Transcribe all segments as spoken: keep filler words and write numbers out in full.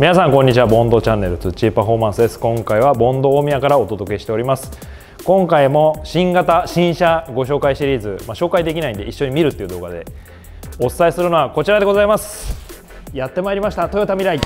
皆さんこんにちは。ボンドチャンネルツッチーパフォーマンスです。今回はボンド大宮からお届けしております。今回も新型新車ご紹介シリーズ、まあ、紹介できないんで一緒に見るっていう動画でお伝えするのはこちらでございます。やってまいりました、トヨタミライ。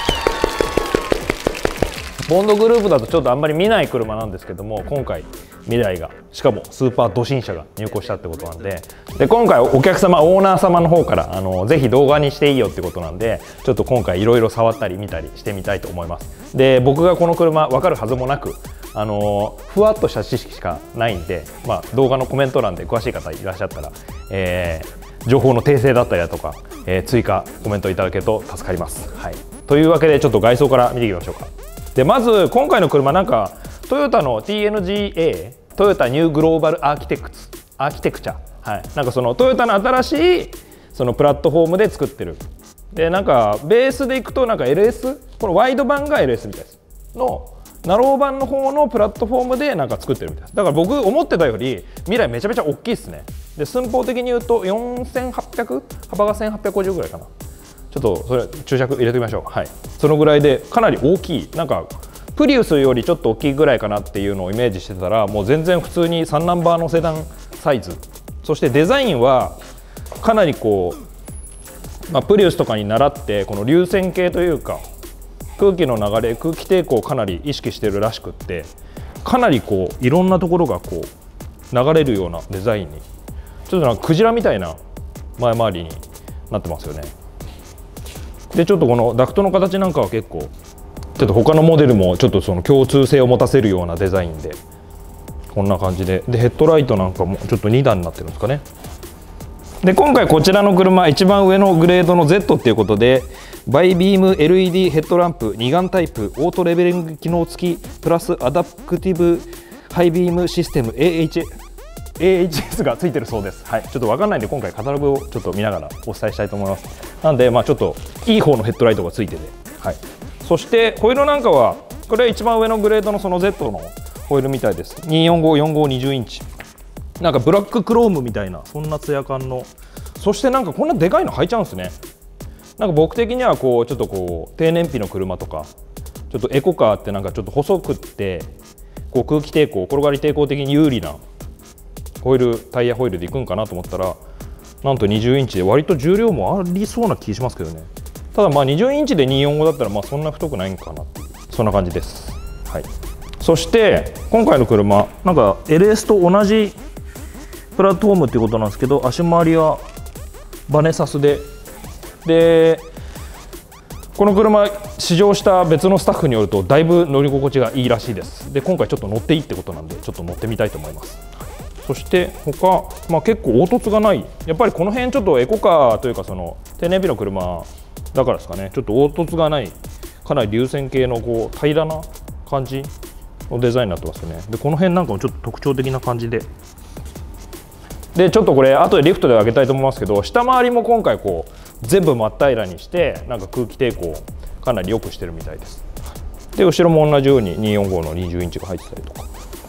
ボンドグループだとちょっとあんまり見ない車なんですけども、今回ミライがしかもスーパード新車が入庫したってことなんで、で今回お客様オーナー様の方からあのぜひ動画にしていいよってことなんで、ちょっと今回いろいろ触ったり見たりしてみたいと思います。で僕がこの車分かるはずもなく、あのふわっとした知識しかないんで、まあ、動画のコメント欄で詳しい方いらっしゃったら、えー、情報の訂正だったりだとか、えー、追加コメントいただけると助かります。はい、というわけでちょっと外装から見ていきましょうか。でまず今回の車なんかトヨタの ティーエヌジーエー トヨタニューグローバルアーキテクツアーキテクチャ、はい、なんかそのトヨタの新しいそのプラットフォームで作ってる。でなんかベースでいくとなんか エルエス、 このワイド版が エルエス みたいですのナロー版の方のプラットフォームでなんか作ってるみたいです。だから僕思ってたより未来めちゃめちゃ大きいですね。で寸法的に言うとよんせんはっぴゃく、幅がせんはっぴゃくごじゅうぐらいかな。ちょっとそれ注釈入れてみましょう。はい、そのぐらいでかなり大きい、なんかプリウスよりちょっと大きいぐらいかなっていうのをイメージしてたら、もう全然普通にさんナンバーのセダンサイズ。そしてデザインはかなりこう、まあ、プリウスとかに倣ってこの流線形というか空気の流れ、空気抵抗をかなり意識してるらしくって、かなりこういろんなところがこう流れるようなデザインに、ちょっとなんかクジラみたいな前回りになってますよね。でちょっとこのダクトの形なんかは結構ちょっと他のモデルもちょっとその共通性を持たせるようなデザインでこんな感じで、でヘッドライトなんかもちょっとにだんになってるんですかね。で今回こちらの車一番上のグレードの ゼット っていうことで、バイビーム エルイーディー ヘッドランプに眼タイプオートレベリング機能付きプラスアダプティブハイビームシステム エーエイチエス がついてるそうです。はい、ちょっと分かんないんで今回カタログをちょっと見ながらお伝えしたいと思います。なんでまあちょっといい方のヘッドライトがついてて、はい、そしてホイールなんかはこれは一番上のグレードのその ゼット のホイールみたいです。にーよんご、よんご、にじゅうインチ、なんかブラッククロームみたいなそんなツヤ感の、そしてなんかこんなでかいの入っちゃうんですね。なんか僕的にはこうちょっとこう低燃費の車とかちょっとエコカーってなんかちょっと細くってこう空気抵抗、転がり抵抗的に有利なホイール、タイヤホイールでいくんかなと思ったら、なんとにじゅうインチで割と重量もありそうな気しますけどね。ただまあにじゅうインチでにーよんごだったらまあそんな太くないんかなっていう、そんな感じです。はい、そして今回の車なんか エルエス と同じプラットフォームっていうことなんですけど、足回りはバネサスで、でこの車試乗した別のスタッフによるとだいぶ乗り心地がいいらしいです。で今回ちょっと乗っていいってことなんでちょっと乗ってみたいと思います。そして他、まあ、結構凹凸がない、やっぱりこの辺ちょっとエコカーというかその低燃費の車だからですかね、ちょっと凹凸がない、かなり流線形のこう平らな感じのデザインになってますよね。でこの辺なんかもちょっと特徴的な感じで、でちょっとこれ後でリフトで上げたいと思いますけど、下回りも今回こう全部真っ平らにしてなんか空気抵抗をかなり良くしてるみたいです。で後ろも同じようににーよんごのにじゅうインチが入ってたりとか、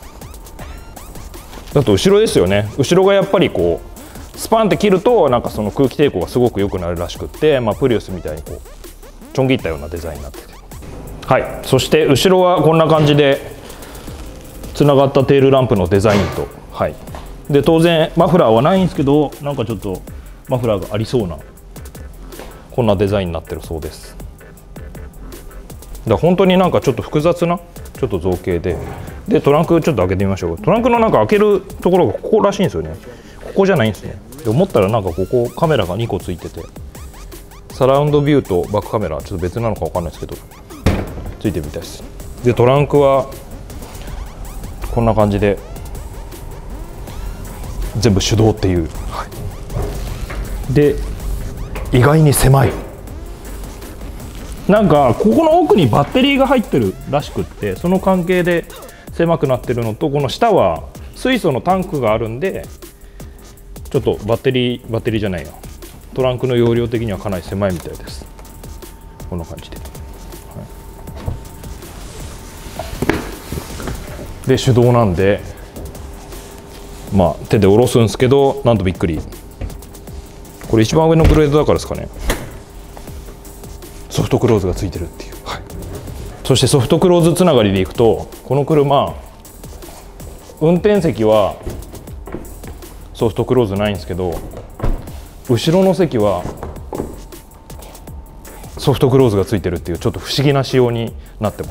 あと後ろですよね。後ろがやっぱりこうスパンって切るとなんかその空気抵抗がすごく良くなるらしくって、まあ、プリウスみたいにこうちょん切ったようなデザインになってて、はい、そして後ろはこんな感じでつながったテールランプのデザインと、はい、で当然マフラーはないんですけど、なんかちょっとマフラーがありそうなこんなデザインになってるそうです。だ本当になんかちょっと複雑なちょっと造形で、でトランクちょっと開けてみましょう。トランクのなんか開けるところがここらしいんですよね。ここじゃないんですね。で思ったらなんかここカメラがにこついてて、サラウンドビューとバックカメラちょっと別なのかわかんないですけどついてるみたいです。でトランクはこんな感じで全部手動っていう、はい、で意外に狭い。なんかここの奥にバッテリーが入ってるらしくって、その関係で狭くなってるのと、この下は水素のタンクがあるんでちょっとバッテリーバッテリーじゃないよトランクの容量的にはかなり狭いみたいです。こんな感じで、はい、で手動なんでまあ手で下ろすんですけど、なんとびっくり、これ一番上のグレードだからですかね。そフトクローズがついてるっていう、はい、そしてソフトクローズつながりでいくと、この車運転席はソフトクローズないんですけど、後ろの席はソフトクローズがついてるっていうちょっと不思議な仕様になってます。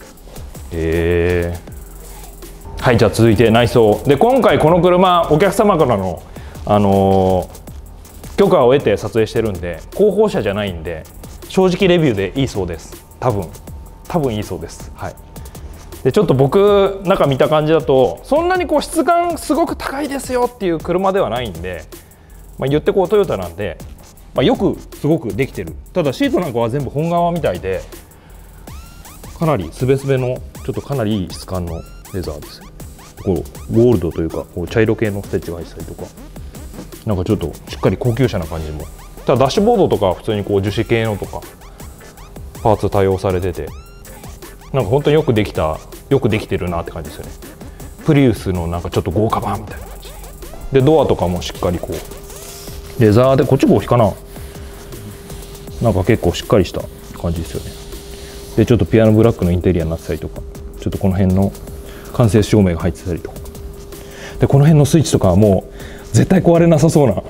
えー、はい、じゃあ続いて内装で、今回この車お客様からの、あのー、許可を得て撮影してるんで、広報車じゃないんで正直レビューでいいそうです。多分多分いいそうです。はい。でちょっと僕中見た感じだと、そんなにこう質感すごく高いですよっていう車ではないんで、まあ、言ってこうトヨタなんで、まあ、よくすごくできてる。ただシートなんかは全部本革みたいで、かなりすべすべのちょっとかなりいい質感のレザーです。こうゴールドというかこう茶色系のステッチが入ってたりとか、なんかちょっとしっかり高級車な感じも。ただダッシュボードとかは普通にこう樹脂系のとかパーツ対応されてて、なんか本当によくできたよくできてるなって感じですよね。プリウスのなんかちょっと豪華版みたいな感じで、ドアとかもしっかりこうレザーで、こっち合皮かな、なんか結構しっかりした感じですよね。でちょっとピアノブラックのインテリアになってたりとか、ちょっとこの辺の間接照明が入ってたりとかで、この辺のスイッチとかはもう絶対壊れなさそうな、はい、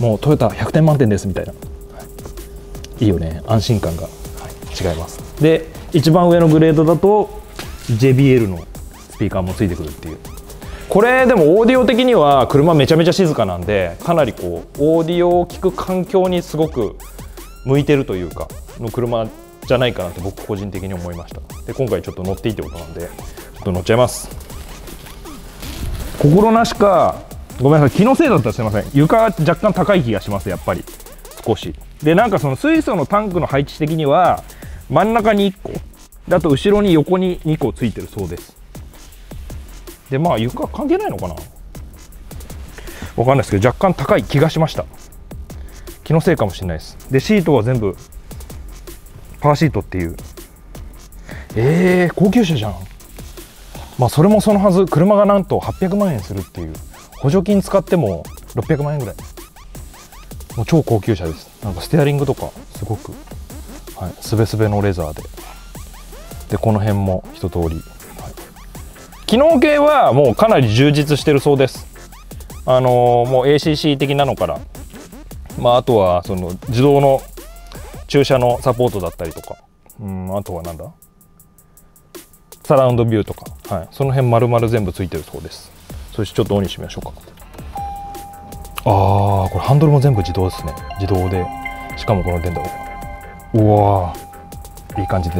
もうトヨタひゃくてん満点ですみたいな、はい、いいよね、安心感が、はい、違います。で一番上のグレードだと ジェイビーエル のスピーカーもついてくるっていう。これでもオーディオ的には車めちゃめちゃ静かなんで、かなりこうオーディオを聞く環境にすごく向いてるというかの車じゃないかなと僕個人的に思いました。で今回ちょっと乗っていいってことなんでちょっと乗っちゃいます。心なしかごめんなさい、気のせいだったらすいません、床は若干高い気がします。やっぱり少しで、なんかその水素のタンクの配置的には真ん中にいっこだと後ろに横ににこついてるそうです。でまあ床関係ないのかな、わかんないですけど若干高い気がしました。気のせいかもしれないです。でシートは全部パワーシートっていう、えー、高級車じゃん。まあそれもそのはず、車がなんとはっぴゃくまんえんするっていう、補助金使ってもろっぴゃくまんえんぐらい、もう超高級車です。なんかステアリングとかすごく、はい、すべすべのレザーで、でこの辺も一通り、はい、機能系はもうかなり充実してるそうです。あのー、もう エーシーシー 的なのから、まあ、あとはその自動の駐車のサポートだったりとか、うん、あとはなんだサラウンドビューとか、はい、その辺丸々全部ついてるそうです。そしてちょっとオンにしてみましょうか。ああ、これハンドルも全部自動ですね。自動で、しかもこの電動、うわー、いい感じです。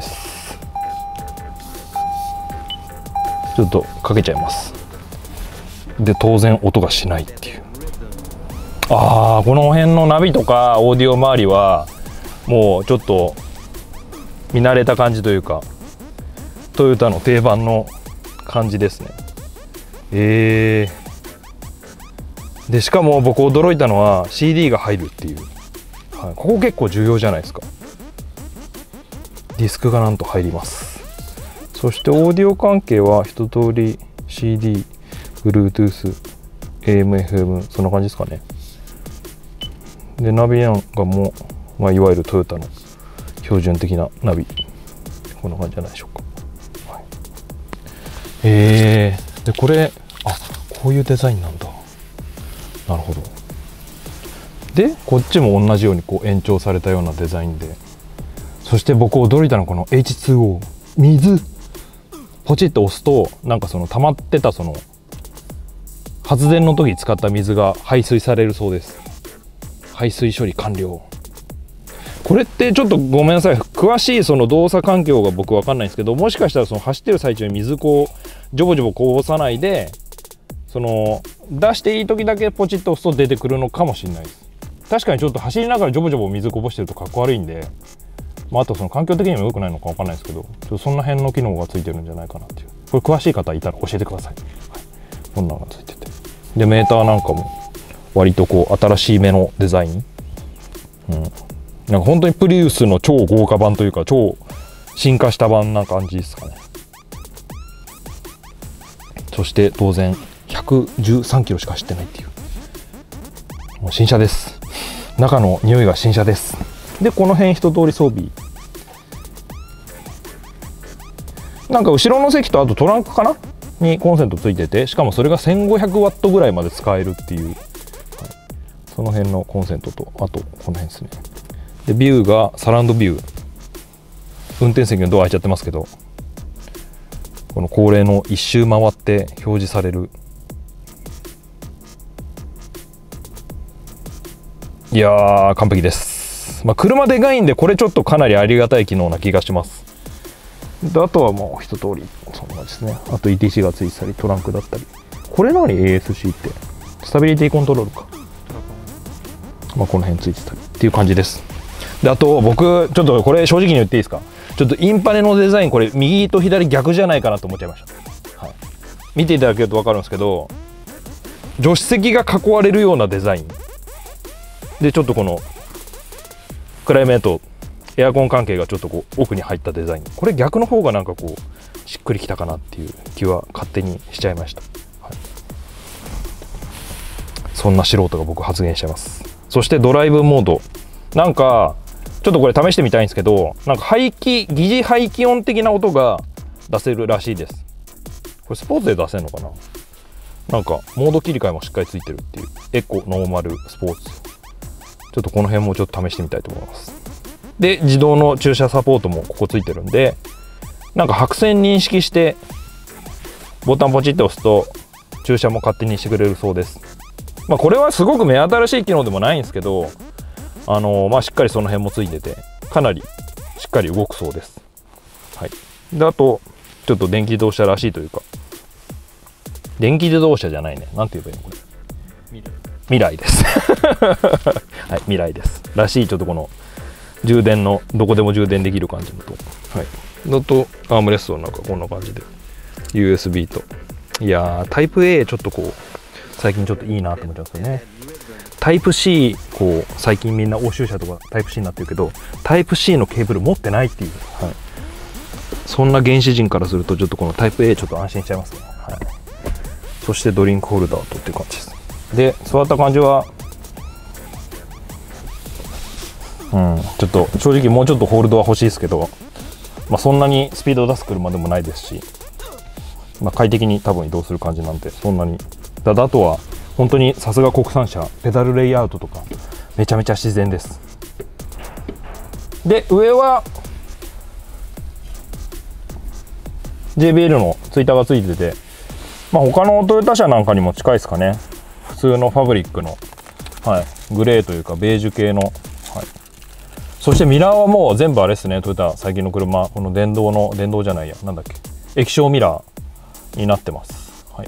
ちょっとかけちゃいます。で当然音がしないっていう。ああ、この辺のナビとかオーディオ周りはもうちょっと見慣れた感じというか、トヨタの定番の感じですね。えー、でしかも僕驚いたのは シーディー が入るっていう、はい、ここ結構重要じゃないですか。ディスクがなんと入ります。そしてオーディオ関係は一通り シーディー、Bluetooth、エーエム、エフエム、そんな感じですかね。でナビなんかも、まあ、いわゆるトヨタの標準的なナビ、こんな感じじゃないでしょうか。はい、えー、でこれ、あ、こういうデザインなんだ。なるほど。でこっちも同じようにこう延長されたようなデザインで、そして僕驚いたのはこの エイチツーオー、 水、ポチッと押すとなんかその溜まってたその発電の時に使った水が排水されるそうです。排水処理完了。これってちょっとごめんなさい、詳しいその動作環境が僕分かんないんですけど、もしかしたらその走ってる最中に水こうジョボジョボこぼさないで、その出していい時だけポチッと押すと出てくるのかもしれないです。確かにちょっと走りながらジョボジョボ水こぼしてるとかっこ悪いんで、まあ、あとその環境的にも良くないのか分かんないですけど、ちょっとそんな辺の機能がついてるんじゃないかなっていう。これ詳しい方いたら教えてください。はい、こんなのがついてて、でメーターなんかも割とこう新しいめのデザイン、うん、なんか本当にプリウスの超豪華版というか超進化した版な感じですかね。そして当然ひゃくじゅうさんキロしか走ってないっていう、もう新車です。中の匂いが新車です。 でこの辺一通り装備、なんか後ろの席とあとトランクかなにコンセントついてて、しかもそれがせんごひゃくワットぐらいまで使えるっていう、はい、その辺のコンセントと、あとこの辺ですね。でビューがサラウンドビュー、運転席のドア開いちゃってますけど、この恒例の一周回って表示される、いやー完璧です。まあ、車でかいんでこれちょっとかなりありがたい機能な気がします。であとはもう一通りそんな感じですね。あと イーティーシー がついてたりトランクだったり、これ何 エーエスシー ってスタビリティコントロールか、まあ、この辺ついてたりっていう感じです。であと僕ちょっとこれ正直に言っていいですか、ちょっとインパネのデザインこれ右と左逆じゃないかなと思っちゃいました、はい、見ていただけると分かるんですけど、助手席が囲われるようなデザインで、ちょっとこのクライメートエアコン関係がちょっとこう奥に入ったデザイン、これ逆の方がなんかこうしっくりきたかなっていう気は勝手にしちゃいました、はい、そんな素人が僕発言しちゃいます。そしてドライブモード、なんかちょっとこれ試してみたいんですけど、なんか排気疑似排気音的な音が出せるらしいです。これスポーツで出せるのかな、なんかモード切り替えもしっかりついてるっていう、エコノーマルスポーツ、ちょっとこの辺もちょっと試してみたいと思います。で自動の駐車サポートもここついてるんで、なんか白線認識してボタンポチって押すと駐車も勝手にしてくれるそうです。まあこれはすごく目新しい機能でもないんですけど、あのー、まあしっかりその辺もついててかなりしっかり動くそうです。はい、であとちょっと電気自動車らしいというか、電気自動車じゃないね、なんて言えばいいのこれ、未来ですはい、未来ですらしい、ちょっとこの充電のどこでも充電できる感じのと、はい、だとアームレストなんかこんな感じで ユーエスビー と、いやータイプ A ちょっとこう最近ちょっといいなと思っちゃうんですよね。タイプ C こう最近みんな欧州車とかタイプ C になってるけど、タイプ C のケーブル持ってないっていう、はい、そんな原始人からするとちょっとこのタイプ A ちょっと安心しちゃいますね、はい、そしてドリンクホルダーとっていう感じです。で座った感じはうん、ちょっと正直もうちょっとホールドは欲しいですけど、まあ、そんなにスピードを出す車でもないですし、まあ、快適に多分移動する感じなんで、そんなにだあとは本当にさすが国産車、ペダルレイアウトとかめちゃめちゃ自然です。で上は ジェイビーエル のツイッターがついてて、まあ、他のトヨタ車なんかにも近いですかね。普通のファブリックの、はい、グレーというかベージュ系の、はい、そしてミラーはもう全部あれですね、トヨタ最近の車、この電動の電動じゃないや、なんだっけ、液晶ミラーになってます。はい、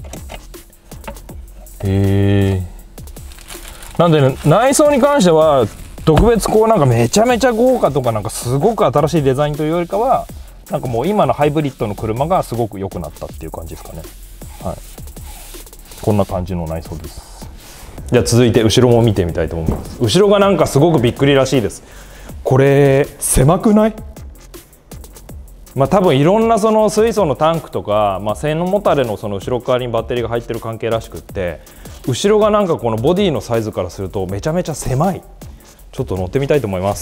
へえ。なんで、ね、内装に関しては特別こうなんかめちゃめちゃ豪華とかなんかすごく新しいデザインというよりかは、なんかもう今のハイブリッドの車がすごく良くなったっていう感じですかね。はい、こんな感じの内装です。じゃあ続いて後ろも見てみたいと思います。後ろがなんかすごくびっくりらしいです。これ狭くない？まあ多分いろんなその水素のタンクとか、まあ、背もたれのその後ろ側にバッテリーが入ってる関係らしくって、後ろがなんかこのボディのサイズからするとめちゃめちゃ狭い。ちょっと乗ってみたいと思います。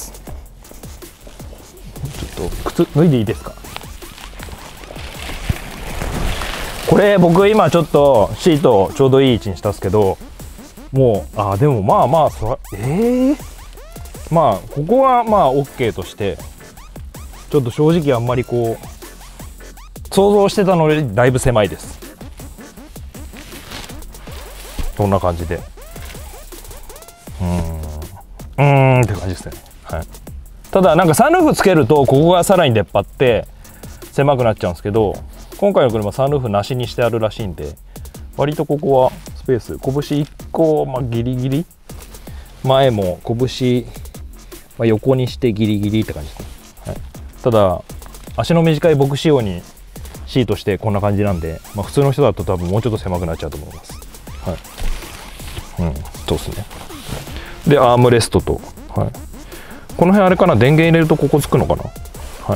ちょっと靴脱いでいいですか？これ僕今ちょっとシートをちょうどいい位置にしたんですけど、もうあでもまあまあそえー、まあここはまあ OK として、ちょっと正直あんまりこう想像してたのよりだいぶ狭いです。こんな感じで、うーんうーんって感じですね。はい、ただなんかサンルーフつけるとここがさらに出っ張って狭くなっちゃうんですけど、今回の車サンルーフなしにしてあるらしいんで、割とここはスペース拳いっこ、まあ、ギリギリ前も拳、まあ、横にしてギリギリって感じですね。はい、ただ足の短い僕仕様にシートしてこんな感じなんで、まあ、普通の人だと多分もうちょっと狭くなっちゃうと思います。はい、うん、そうですね。でアームレストと、はい、この辺あれかな、電源入れるとここつくのかな。はい、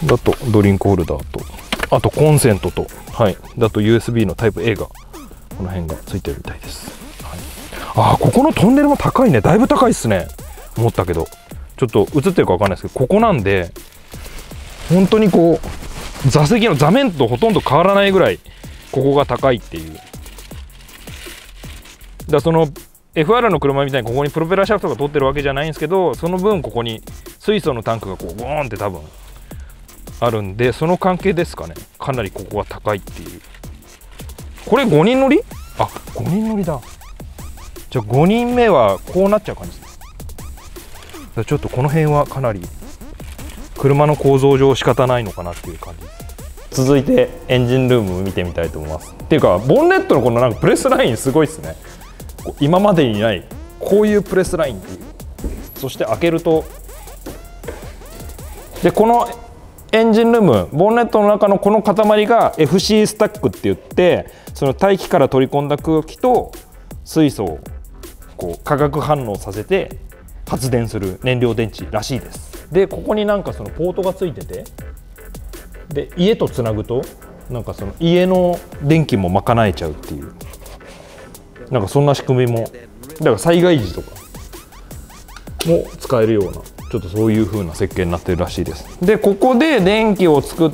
だとドリンクホルダーと、あとコンセントと、はい、だと ユーエスビー のタイプ A がこの辺がついてるみたいです。はい、あーここのトンネルも高いね、だいぶ高いっすね。思ったけどちょっと映ってるか分かんないですけど、ここなんで本当にこう座席の座面とほとんど変わらないぐらいここが高いっていう。だからその エフアール の車みたいにここにプロペラシャフトが通ってるわけじゃないんですけど、その分ここに水素のタンクがこうボーンって多分あるんで、その関係ですかね、かなりここが高いっていう。これごにん乗り？あ、ごにん乗りだ。じゃあごにんめはこうなっちゃう感じです。ちょっとこの辺はかなり車の構造上仕方ないのかなっていう感じです。続いてエンジンルーム見てみたいと思います。っていうかボンネットのこのなんかプレスラインすごいですね。今までにないこういうプレスラインっていう。そして開けると、でこのエンジンルーム、ボンネットの中のこの塊が エフシー スタックって言って、その大気から取り込んだ空気と水素をこう化学反応させて発電する燃料電池らしいです。でここになんかそのポートがついてて、で家とつなぐとなんかその家の電気も賄えちゃうっていう、なんかそんな仕組みも、だから災害時とかも使えるような、ちょっとそういう風な設計になってるらしいです。でここで電気を作って、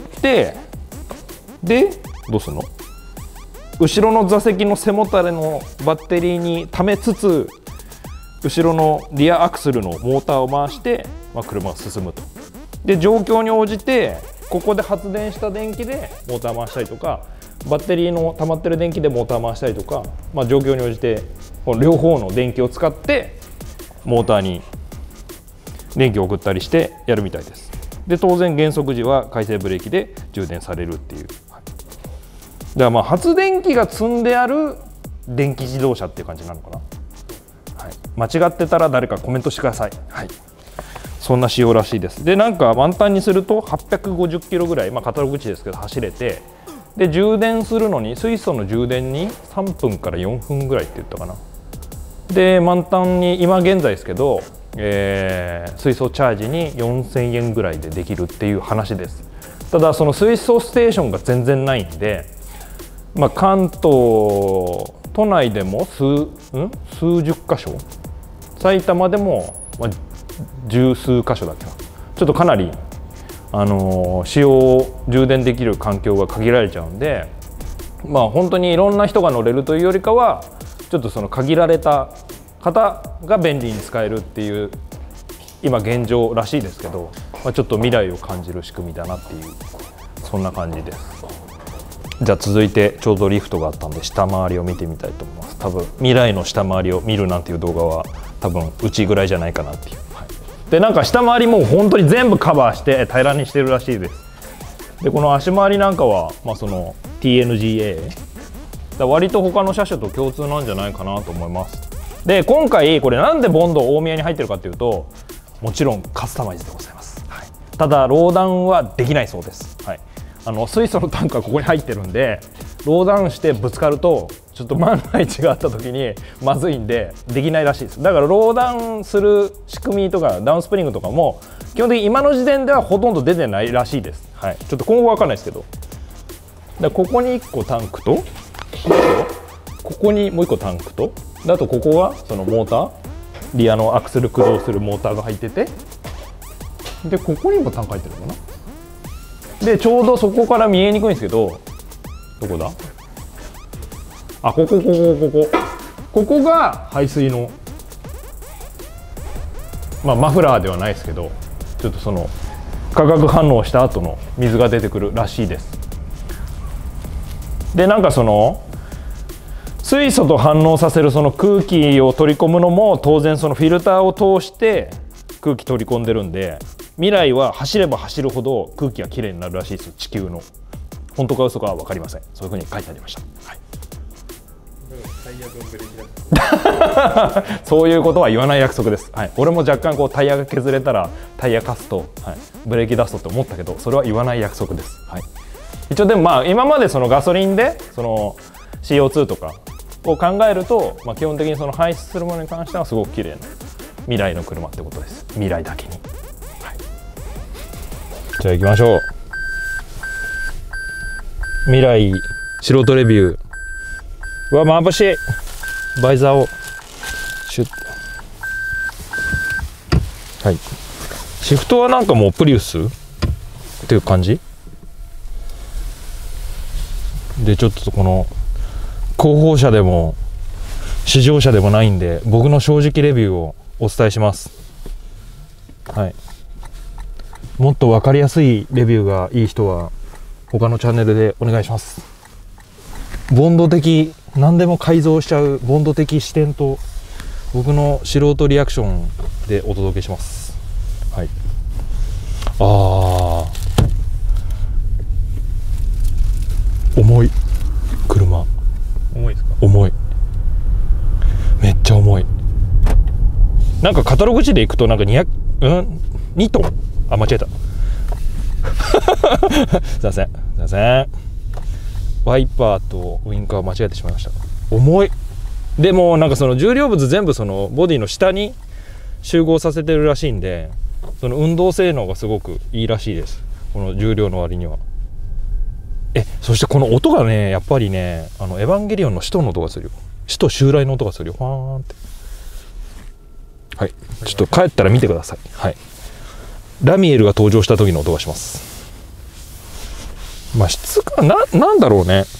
でどうするの、後ろの座席の背もたれのバッテリーに溜めつつ、後ろのリアアクセルのモーターを回して、まあ、車が進むと。で状況に応じてここで発電した電気でモーター回したりとか、バッテリーの溜まってる電気でモーター回したりとか、まあ、状況に応じてこの両方の電気を使ってモーターに電気を送ったりしてやるみたいです。で当然減速時は回生ブレーキで充電されるっていう、はい、だからまあ発電機が積んである電気自動車っていう感じなのかな、はい、間違ってたら誰かコメントしてください。はい、そんな仕様らしいです。でなんか満タンにするとはっぴゃくごじゅっキロぐらい、まあ、カタログ値ですけど走れて、で充電するのに水素の充電にさんぷんからよんぷんぐらいって言ったかな。で満タンに今現在ですけど、えー、水素チャージによんせんえんぐらいでできるっていう話です。ただその水素ステーションが全然ないんで、まあ、関東都内でも 数, ん数十箇所、埼玉でも、まあ、十数箇所だっけな、ちょっとかなり、あのー、使用充電できる環境が限られちゃうんで、まあ本当にいろんな人が乗れるというよりかは、ちょっとその限られた方が便利に使えるっていう今現状らしいですけど、まあ、ちょっと未来を感じる仕組みだなっていう、そんな感じです。じゃあ続いてちょうどリフトがあったんで下回りを見てみたいと思います。多分未来の下回りを見るなんていう動画は多分うちぐらいじゃないかなっていう、はい、でなんか下回りも本当に全部カバーして平らにしてるらしいです。でこの足回りなんかは、まあ、その ティーエヌジーエー だ割と他の車種と共通なんじゃないかなと思います。で今回これなんでボンド大宮に入ってるかっていうと、もちろんカスタマイズでございます、はい、ただローダウンはできないそうです、はい、あの水素のタンクがここに入ってるんで、ローダウンしてぶつかるとちょっと万が一があった時にまずいんでできないらしいです。だからローダウンする仕組みとかダウンスプリングとかも基本的に今の時点ではほとんど出てないらしいです、はい、ちょっと今後わかんないですけど、でここにいっこタンクとここにもういっこタンクと、あとここがそのモーター、リアのアクセル駆動するモーターが入ってて、でここにもタンク入ってるのかな。でちょうどそこから見えにくいんですけど、どこだ、あここここここここが排水の、まあ、マフラーではないですけど、ちょっとその化学反応した後の水が出てくるらしいです。でなんかその水素と反応させるその空気を取り込むのも当然そのフィルターを通して空気取り込んでるんで、未来は走れば走るほど空気がきれいになるらしいですよ、地球の。本当か嘘かは分かりません。そういうふうに書いてありました、はい、そういうことは言わない約束です、はい、俺も若干こうタイヤが削れたらタイヤカスと、はい、ブレーキダストって思ったけど、それは言わない約束です、はい、一応でもまあ今までそのガソリンでその シーオーツー とかを考えると、まあ、基本的にその排出するものに関してはすごく綺麗な未来の車ってことです。未来だけに、はい、じゃあ行きましょう。未来素人レビュー。うわ眩しい。バイザーをシュッ、はい、 シフトはなんかもうプリウスっていう感じで、ちょっとこの広報車でも試乗車でもないんで、僕の正直レビューをお伝えします。はい、もっと分かりやすいレビューがいい人は他のチャンネルでお願いします。ボンド的、何でも改造しちゃうボンド的視点と僕の素人リアクションでお届けします。はい。あー、重い車。 重いですか？ 重い、めっちゃ重い。なんかカタログ値でいくとなんかにひゃく、うんにトン、あ、間違えたすいませんすいません、ワイパーとウインカー間違えてしまいました。重い。でもなんかその重量物全部そのボディの下に集合させてるらしいんで、その運動性能がすごくいいらしいです、この重量の割には。え、そしてこの音がね、やっぱりね、あのエヴァンゲリオンの使徒の音がするよ。使徒襲来の音がするよ。ファーンって。はい、ちょっと帰ったら見てください。はい、ラミエルが登場した時の音がします。まあ質感な、なんだろうね。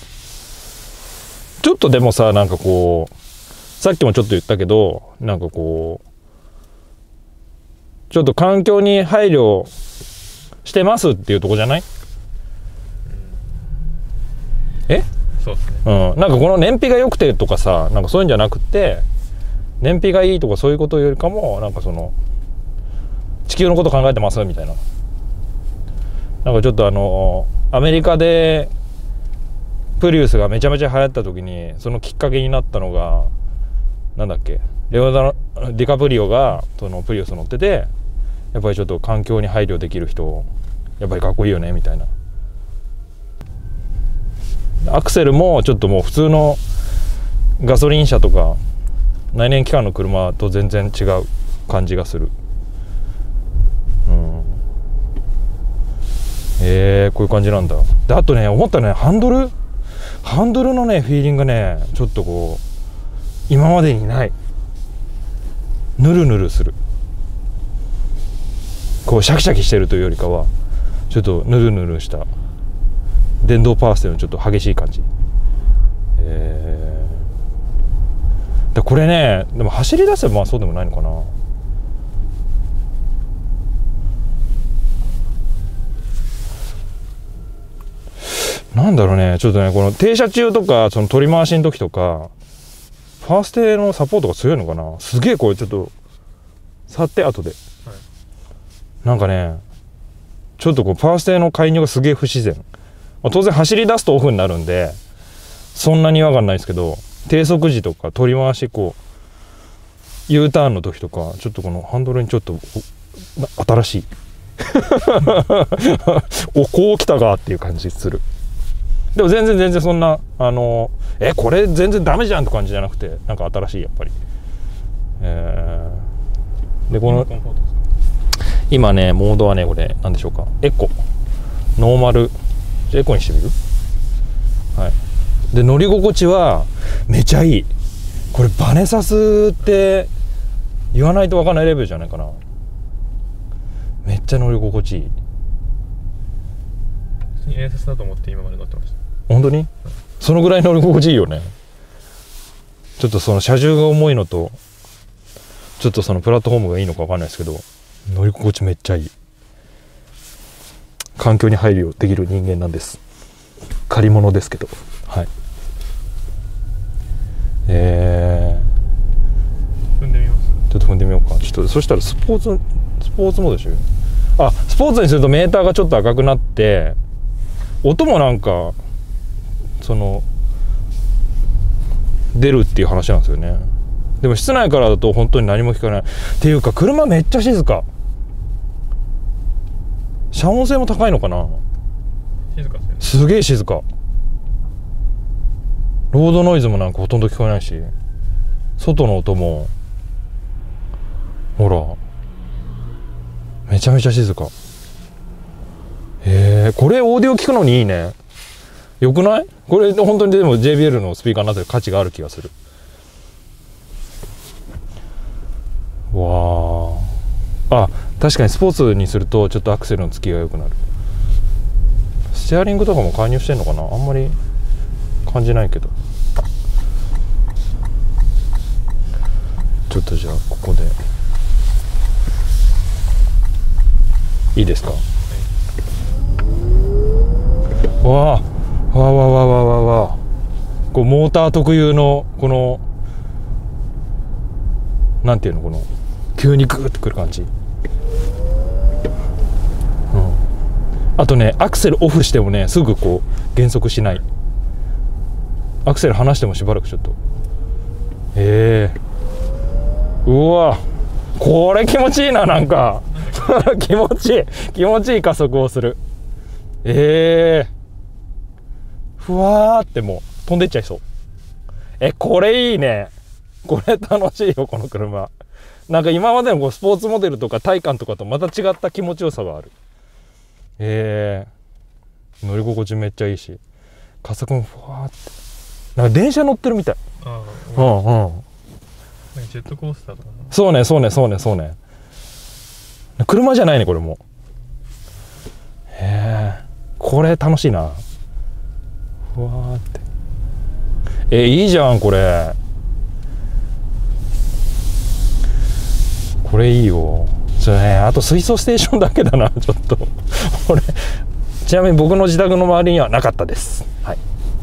ちょっとでもさ、なんかこうさっきもちょっと言ったけど、なんかこうちょっと環境に配慮してますっていうとこじゃない？え？ そうですね。 うん、なんかこの燃費が良くてとかさ、なんかそういうんじゃなくて、燃費がいいとかそういうことよりかも、なんかその地球のこと考えてますみたいな。なんかちょっとあのアメリカでプリウスがめちゃめちゃ流行った時に、そのきっかけになったのがなんだっけ、レオナルド・ディカプリオがそのプリウス乗ってて、やっぱりちょっと環境に配慮できる人やっぱりかっこいいよねみたいな。アクセルもちょっともう普通のガソリン車とか内燃機関の車と全然違う感じがする。うん、えー、こういう感じなんだ。で、あとね、思ったね、ハンドルハンドルのねフィーリングがね、ちょっとこう今までにない、ヌルヌルする、こうシャキシャキしてるというよりかは、ちょっとヌルヌルした電動パワーステーのちょっと激しい感じ。えー、でこれね、でも走り出せばまあそうでもないのかな。なんだろうね、ちょっとね、この停車中とかその取り回しの時とかファーステのサポートが強いのかな。すげえこれちょっと触って後で、はい、なんかね、ちょっとこうパワーステの介入がすげえ不自然。まあ、当然走り出すとオフになるんでそんなに違和感ないですけど、低速時とか取り回し、こう U ターンの時とか、ちょっとこのハンドルにちょっと新しいお、こう来たかっていう感じする。でも全然全然そんな、あのえこれ全然ダメじゃんって感じじゃなくて、なんか新しいやっぱり。えー、でこの今ね、モードはね、これ何でしょうか、エコ、ノーマル、エコにしてみる。はい。で乗り心地はめちゃいい。これバネサスって言わないと分かんないレベルじゃないかな。めっちゃ乗り心地いい。 普通に エーエス だと思って今まで乗ってました。 本当に、うん、そのぐらい乗り心地いいよね。ちょっとその車重が重いのとちょっとそのプラットフォームがいいのか分かんないですけど、乗り心地めっちゃいい。環境に配慮できる人間なんです。借り物ですけど。はい。えー、踏んでみます。 ちょっと踏んでみようか。ちょっとそしたらスポーツスポーツモードでしょ。あ、スポーツにするとメーターがちょっと赤くなって、音もなんかその出るっていう話なんですよね。でも室内からだと本当に何も聞かないっていうか、車めっちゃ静か。遮音性も高いのかな。 静かですよね。 すげえ静か。ロードノイズもなんかほとんど聞こえないし、外の音もほらめちゃめちゃ静か。へえ、これオーディオ聞くのにいいね。よくない？これ本当にでも ジェイビーエル のスピーカーになってる価値がある気がする。わあ、あ、 確かにスポーツにするとちょっとアクセルのつきが良くなる。ステアリングとかも介入してんのかな、あんまり感じないけど。ちょっとじゃあここでいいですか。わあわあわあわあわあわあ、こうモーター特有のこのなんていうの、この急にグーってくる感じ、うん、あとねアクセルオフしてもねすぐこう減速しない。アクセル離してもしばらくちょっとええー、うわこれ気持ちいいな、なんか気持ちいい気持ちいい加速をする。ええー、ふわーってもう飛んでっちゃいそう。えこれいいね、これ楽しいよこの車。なんか今までのこうスポーツモデルとか体感とかとまた違った気持ちよさがある。えー、乗り心地めっちゃいいし加速もふわーってなんか電車乗ってるみたい。 ああ、うんうん、 ジェットコースターとかな。 そうねそうねそうねそうね、車じゃないねこれも。へえこれ楽しいな。ふわーってえいいじゃんこれ。これいいよ。それね、あと水素ステーションだけだなちょっとこれちなみに僕の自宅の周りにはなかったです。はい、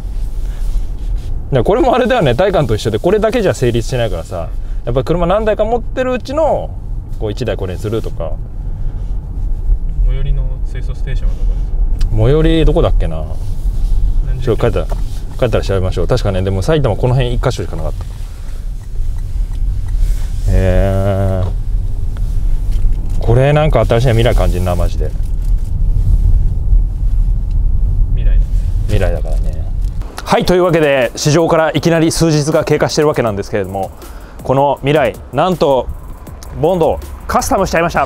これもあれだよね、体感と一緒でこれだけじゃ成立しないからさ、やっぱり車何台か持ってるうちのこういちだいこれにするとか。 最寄りの水素ステーションはどこですか。 最寄りどこだっけな、ちょっと帰ったら帰ったら調べましょう。確かねでも埼玉この辺いっかしょしかなかった。へえこれなんか新しい未来感じるなマジで。 未来だね。 未来だからね。はいというわけで市場からいきなり数日が経過してるわけなんですけれども、この未来なんとボンドカスタムしちゃいました。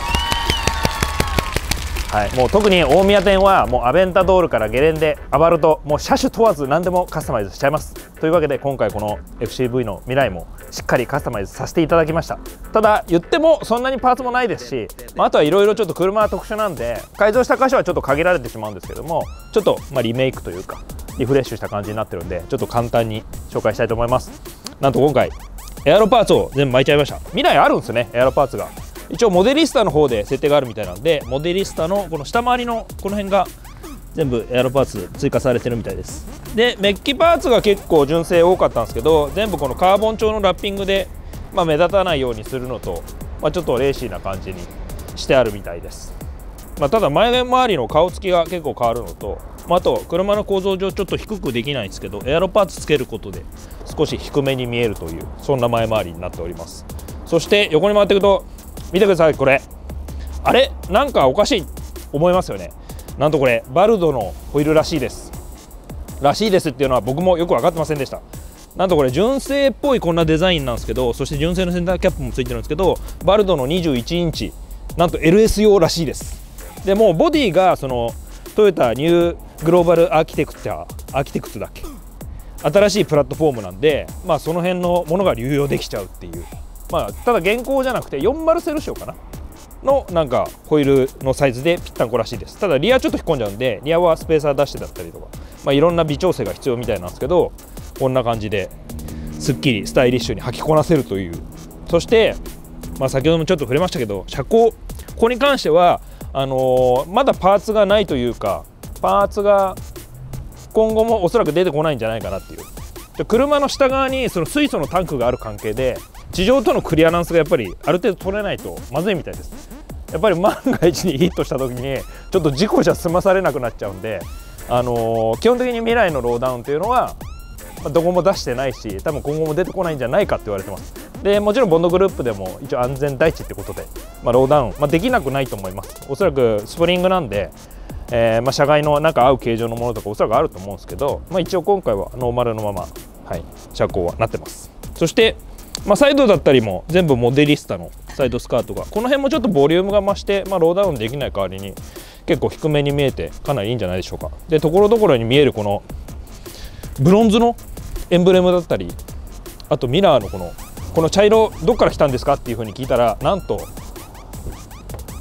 はい、もう特に大宮店はもうアベンタドールからゲレンデアバルトもう車種問わず何でもカスタマイズしちゃいます。というわけで今回この エフシーブイ の未来もしっかりカスタマイズさせていただきました。ただ言ってもそんなにパーツもないですし、まあ、あとはいろいろちょっと車は特殊なんで改造した箇所はちょっと限られてしまうんですけども、ちょっとまあリメイクというかリフレッシュした感じになってるんでちょっと簡単に紹介したいと思います。なんと今回エアロパーツを全部巻いちゃいました。未来あるんですねエアロパーツが。一応モデリスタの方で設定があるみたいなんで、モデリスタのこの下回りのこの辺が全部エアロパーツ追加されてるみたいです。でメッキパーツが結構純正多かったんですけど、全部このカーボン調のラッピングで、まあ、目立たないようにするのと、まあ、ちょっとレーシーな感じにしてあるみたいです。まあ、ただ前周りの顔つきが結構変わるのと、まあ、あと車の構造上ちょっと低くできないんですけどエアロパーツつけることで少し低めに見えるというそんな前回りになっております。そして横に回っていくと見てください、これあれなんかおかしい思いますよね。なんとこれバルドのホイールらしいですらしいですっていうのは僕もよく分かってませんでした。なんとこれ純正っぽいこんなデザインなんですけど、そして純正のセンターキャップもついてるんですけど、バルドのにじゅういちインチなんと エルエス 用らしいです。でもうボディがそのトヨタニューグローバルアーキテクチャアーキテクツだっけ、新しいプラットフォームなんで、まあ、その辺のものが流用できちゃうっていう、まあ、ただ現行じゃなくてよんじゅうセルシオかなのなんかホイールのサイズでぴったんこらしいです。ただリアちょっと引っ込んじゃうんでリアはスペーサー出してだったりとか、まあ、いろんな微調整が必要みたいなんですけど、こんな感じですっきりスタイリッシュに履きこなせるという。そして、まあ、先ほどもちょっと触れましたけど車高、ここに関してはあのー、まだパーツがないというかパーツが今後もおそらく出てこないんじゃないかなっていう。で車の下側にその水素のタンクがある関係で地上とのクリアランスがやっぱりある程度取れないとまずいみたいです。やっぱり万が一にヒットした時にちょっと事故じゃ済まされなくなっちゃうんで、あのー、基本的に未来のローダウンっていうのは、まあ、どこも出してないし多分今後も出てこないんじゃないかって言われてます。でもちろんボンドグループでも一応安全第一ってことで、まあ、ローダウン、まあ、できなくないと思います。おそらくスプリングなんで、えーまあ、車外のなんか合う形状のものとかおそらくあると思うんですけど、まあ、一応今回はノーマルのまま、はい、車高はなってます。そして、まあ、サイドだったりも全部モデリスタのサイドスカートがこの辺もちょっとボリュームが増して、まあ、ローダウンできない代わりに結構低めに見えてかなりいいんじゃないでしょうか。でところどころに見えるこのブロンズのエンブレムだったり、あとミラーのこのこの茶色どっから来たんですかっていうふうに聞いたら、なんと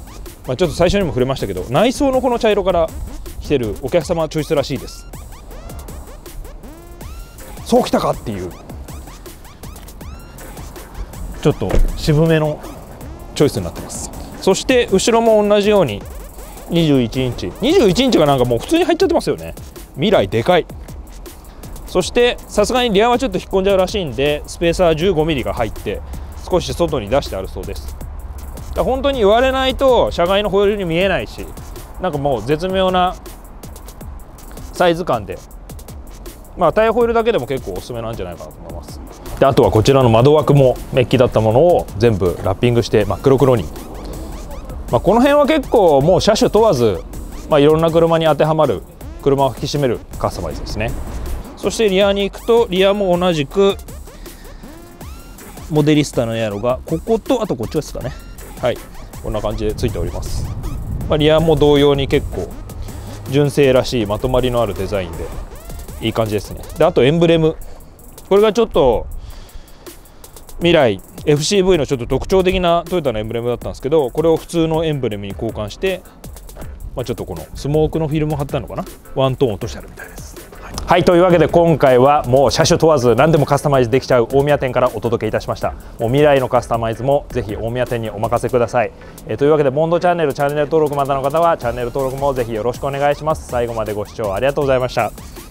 まあ、ちょっと最初にも触れましたけど、内装のこの茶色から来てるお客様チョイスらしいです。そうきたかっていうちょっと渋めのチョイスになってます。そして後ろも同じようににじゅういちインチにじゅういちインチがなんかもう普通に入っちゃってますよね。未来でかい。そしてさすがにリアはちょっと引っ込んじゃうらしいんで、スペーサー じゅうごミリ が入って少し外に出してあるそうです。だから本当に言われないと車外のホイールに見えないし、なんかもう絶妙なサイズ感で、まあタイヤホイールだけでも結構おすすめなんじゃないかなと思います。であとはこちらの窓枠もメッキだったものを全部ラッピングして真っ黒黒に、まあ、この辺は結構もう車種問わず、まあ、いろんな車に当てはまる、車を引き締めるカスタマイズですね。そしてリアに行くと、リアも同じくモデリスタのエアロがこことあとこっちですかね。はい、こんな感じでついております。まあ、リアも同様に結構純正らしいまとまりのあるデザインでいい感じですね。であとエンブレム、これがちょっと未来 エフシーブイ のちょっと特徴的なトヨタのエンブレムだったんですけど、これを普通のエンブレムに交換して、まあ、ちょっとこのスモークのフィルムを貼ったのかな、ワントーン落としてあるみたいです。はい、はい、というわけで今回はもう車種問わず何でもカスタマイズできちゃう大宮店からお届けいたしました。もう未来のカスタマイズもぜひ大宮店にお任せください。えー、というわけでモンドチャンネルチャンネル登録まだの方はチャンネル登録もぜひよろしくお願いします。最後までご視聴ありがとうございました。